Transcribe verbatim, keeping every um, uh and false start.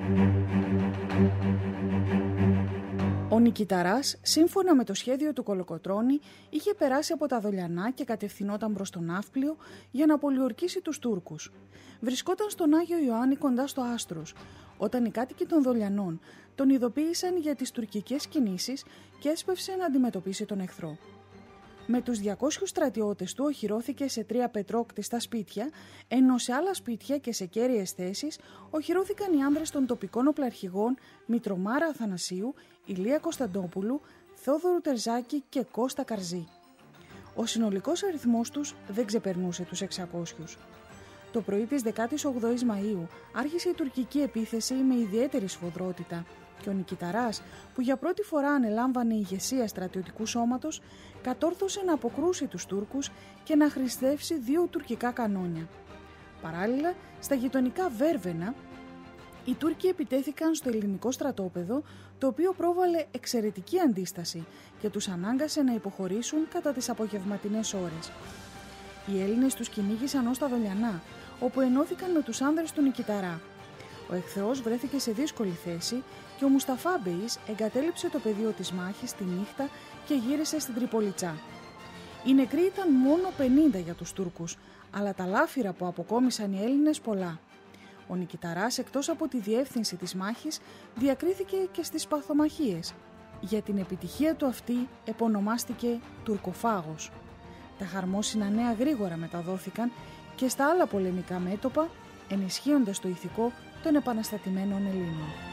Ο Νικηταράς, σύμφωνα με το σχέδιο του Κολοκοτρώνη, είχε περάσει από τα Δολιανά και κατευθυνόταν προς τον Ναύπλιο για να πολιορκήσει τους Τούρκους. Βρισκόταν στον Άγιο Ιωάννη κοντά στο Άστρος, όταν οι κάτοικοι των Δολιανών τον ειδοποίησαν για τις τουρκικές κινήσεις και έσπευσε να αντιμετωπίσει τον εχθρό. Με τους διακόσιους στρατιώτες του οχυρώθηκε σε τρία πετρόκτιστα σπίτια, ενώ σε άλλα σπίτια και σε κέρυες θέσεις οχυρώθηκαν οι άνδρες των τοπικών οπλαρχηγών Μητρομάρα Αθανασίου, Ηλία Κωνσταντόπουλου, Θόδωρου Τερζάκη και Κώστα Καρζή. Ο συνολικός αριθμός τους δεν ξεπερνούσε τους εξακόσιους. Το πρωί της δεκάτης όγδοης Μαΐου άρχισε η τουρκική επίθεση με ιδιαίτερη σφοδρότητα και ο Νικηταράς, που για πρώτη φορά ανελάμβανε ηγεσία στρατιωτικού σώματος, κατόρθωσε να αποκρούσει τους Τούρκους και να χρηστεύσει δύο τουρκικά κανόνια. Παράλληλα, στα γειτονικά Βέρβαινα, οι Τούρκοι επιτέθηκαν στο ελληνικό στρατόπεδο, το οποίο πρόβαλε εξαιρετική αντίσταση και τους ανάγκασε να υποχωρήσουν κατά τις απογευματινές ώρες. Οι Έλληνες τους κυνήγησαν ως τα Δολιανά, όπου ενώθηκαν με τους άνδρες του Νικηταρά. Ο εχθρός βρέθηκε σε δύσκολη θέση και ο Μουσταφά Μπεϊς εγκατέλειψε το πεδίο της μάχης τη νύχτα και γύρισε στην Τριπολιτσά. Οι νεκροί ήταν μόνο πενήντα για τους Τούρκους, αλλά τα λάφυρα που αποκόμισαν οι Έλληνες πολλά. Ο Νικηταράς, εκτός από τη διεύθυνση της μάχης, διακρίθηκε και στις παθομαχίες. Για την επιτυχία του αυτή επωνομάστηκε Τουρκοφάγος. Τα χαρμόσυνα νέα γρήγορα μεταδόθηκαν και στα άλλα πολεμικά μέτωπα, ενισχύοντας το ηθικό των επαναστατημένων Ελλήνων.